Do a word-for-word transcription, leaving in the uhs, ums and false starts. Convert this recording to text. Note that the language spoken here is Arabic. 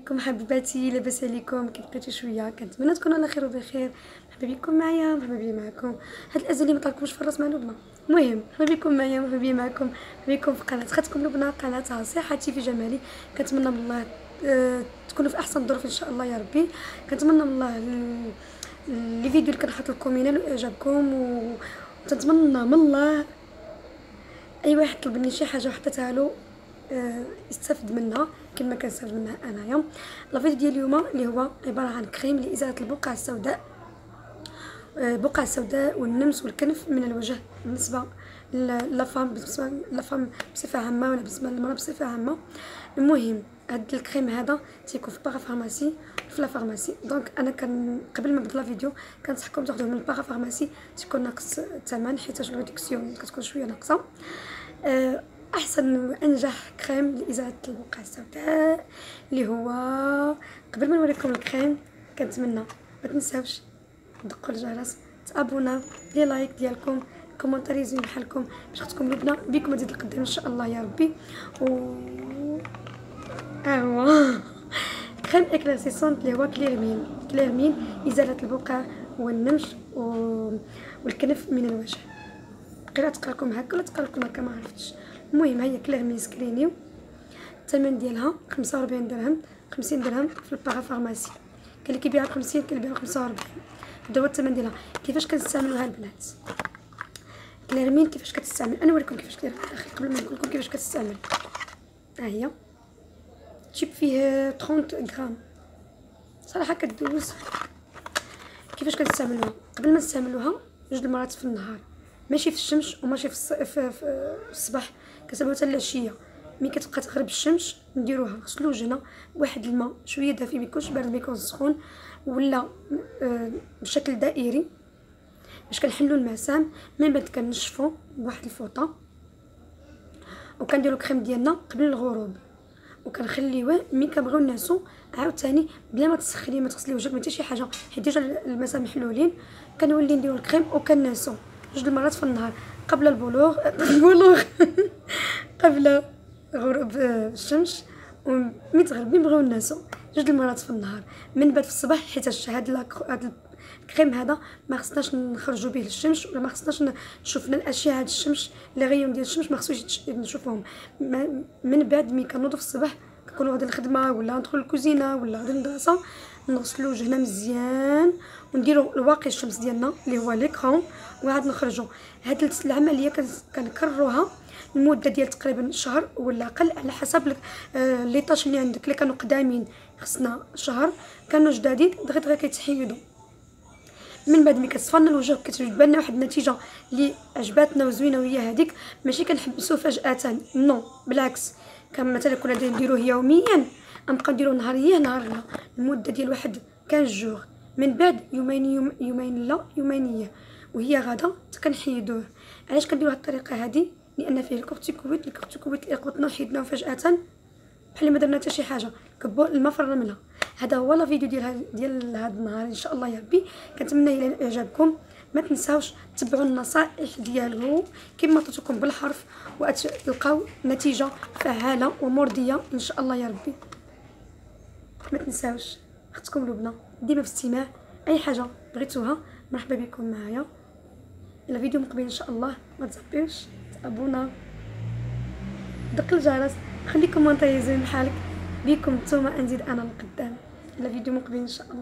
عليكم حبيباتي، لاباس عليكم؟ كي بقيتو شويه؟ كنتمنى تكونوا على خير وبخير. مرحبا بكم معايا، مرحبا بي معكم. هاد الازل اللي ما طالكمش في الراس مع لبنى. المهم مرحبا بكم معايا، مرحبا بي معكم، مرحبا بكم في قناه خاتكم لبنى، قناه صحتي في جمالي. كنتمنى من الله أه تكونوا في احسن الظروف ان شاء الله يا ربي. كنتمنى من الله لي فيديو اللي كنحط لكم ينالوا اعجابكم، وتنتمنى من الله اي واحد طلب مني شي حاجه وحطيتها له يستفد منها كما كنستافد منها انايا. لا فيديو ديال اليوم اللي هو عباره عن كريم لازاله البقع السوداء، البقع السوداء والنمس والكنف من الوجه بالنسبه لافام، بالنسبه لافام بصفه عامه ولا بالنسبه للمراه بصفه عامه. المهم هاد الكريم هذا تيكون في باغا فارماسي في لا فارماسي. دونك انا كان قبل ما نبدا لا فيديو كنصحكم تاخذوه من باغا فارماسي، تيكون ناقص الثمن حيت الريدكسيون كتكون شويه ناقصه. أه احسن وانجح كريم لازاله البقع السوداء اللي هو. قبل ما نوريكم الكريم كنتمنى ما تنساوش دقوا الجرس، تابونا، لي لايك ديالكم، كومونتاري زوين بحالكم باش اختكم لبنى بكم تزيد القدام ان شاء الله يا ربي. و ايوا كريم اكلاسيسون اللي هو كليرمين، كليرمين ازاله البقع والنمش و... والكنف من الوجه. بقيت تقرا لكم هكا ولا تقرا لكم هكا ما عرفتش. المهم هي كليرمين سكرينيو، الثمن ديالها خمسة وربعين درهم، خمسين درهم في الباغا فارماسي. كاين اللي كيبيعها ب خمسين، كاين اللي كيبيعها ب خمسة وأربعين. هذا هو الثمن ديالها. كيفاش كنستعملوها البنات كليرمين؟ كيفاش كتستعمل؟ انا نوريكم كيفاش كدير اخي قبل ما نقول لكم كيفاش كتستعمل. ها هي تيب فيه ثلاثين غرام صراحه كدوز. كيفاش كنستعملوها؟ قبل ما نستعملوها جوج المرات في النهار، ماشي في الشمس وماشي في, الص... في... في الصباح، كنستعملوها حتى العشيه. ملي كتبقى تغرب الشمس نديروها نغسلو وجهنا بواحد الماء شويه دافي، ما يكونش بارد ما يكونش سخون، ولا آه بشكل دائري باش كنحلو المسام. من بعد كنشفو بواحد الفوطه وكنديرو الكريم ديالنا قبل الغروب، وكنخليوه ملي كنبغيو نعسو عاوتاني بلا ما تسخني ما تغسلي وجهك ما حتى شي حاجه حيت ديجا المسام محلولين. كنولي نديرو الكريم وكنعسو جوج المرات في النهار قبل البلوغ البلوغ قبل غروب الشمس، وملي تغرب نبغيو نعسو جوج المرات في النهار. من بعد في الصباح حيت هاد هاد الكريم هذا ما خصناش نخرجوا به للشمس، ولا ما خصناش نشوفنا الاشعه الشمس لي غيون ديال الشمس ما خصوش نشوفوهم. من بعد ملي كنوضوا في الصباح كنكونوا غادي الخدمه ولا ندخلوا الكوزينه ولا غادي المدرسه، نغسلوا وجهنا مزيان ونديروا الواقي الشمس ديالنا اللي هو ليكرون، وعاد نخرجوا. هاد العمليه كنكرروها المده ديال تقريبا شهر ولا اقل على حسب لي طاش اللي عندك. اللي كانوا قدامين خصنا شهر، كانوا جدادين دغيا دغيا كيتحيدوا. من بعد ملي كتصفى لنا الوجه كتبان لنا واحد النتيجه اللي عجباتنا وزوينه، وهي هذيك ماشي كنحبسوه فجاه، نو بالعكس. كان مثلا كنا نديروه يوميا نبقى نديروه نهاريه نهار لا، المده ديال واحد خمسة جوغ، من بعد يومين يوم يومين لا يومينيه، وهي غدا كنحيدوه. علاش كنديروا هاد الطريقه هذه؟ لان فيه الكورتيكويد. الكورتيكويد اللي قبطنا حيدناه فجاه بحال ما درنا حتى شي حاجه، كبوا الماء في الرمله. هذا هو لا فيديو ديال ديال هذا النهار ان شاء الله يا ربي. كنتمنى الى اعجابكم. ما تنساوش تبعوا النصائح ديالو كما عطيتكم بالحرف وتلقاو نتيجه فعاله ومرضيه ان شاء الله يا ربي. ما تنساوش اختكم لبنى ديما في استماع. اي حاجه بغيتوها مرحبا بكم معايا. الى فيديو مقبل ان شاء الله. ما تزبيوش تابونا، دق الجرس، خلي كومونتاي زين بحالك بيكم نتوما نزيد انا لقدام. الى فيديو مقبل ان شاء الله.